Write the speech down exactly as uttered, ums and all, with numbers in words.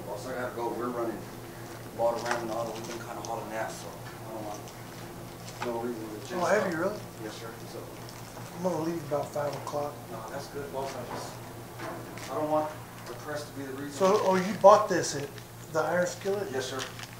boss, I gotta go. We're running water ramming auto. We've been kind of hauling that, so I don't want no reason to change. Oh, have you really? Yes, sir. So, I'm gonna leave about five o'clock. no, that's good, boss. I just, I don't want the press to be the reason. So, oh, you bought this at the Iron Skillet? Yes, sir.